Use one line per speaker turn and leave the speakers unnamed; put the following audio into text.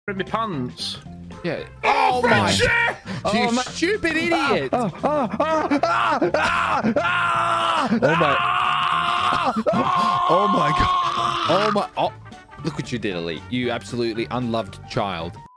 in my pants.
Yeah. Oh my! You
my
stupid idiot!
Oh
my! Oh my god! Oh my! Oh! Look what you did, Elite. You absolutely unloved child.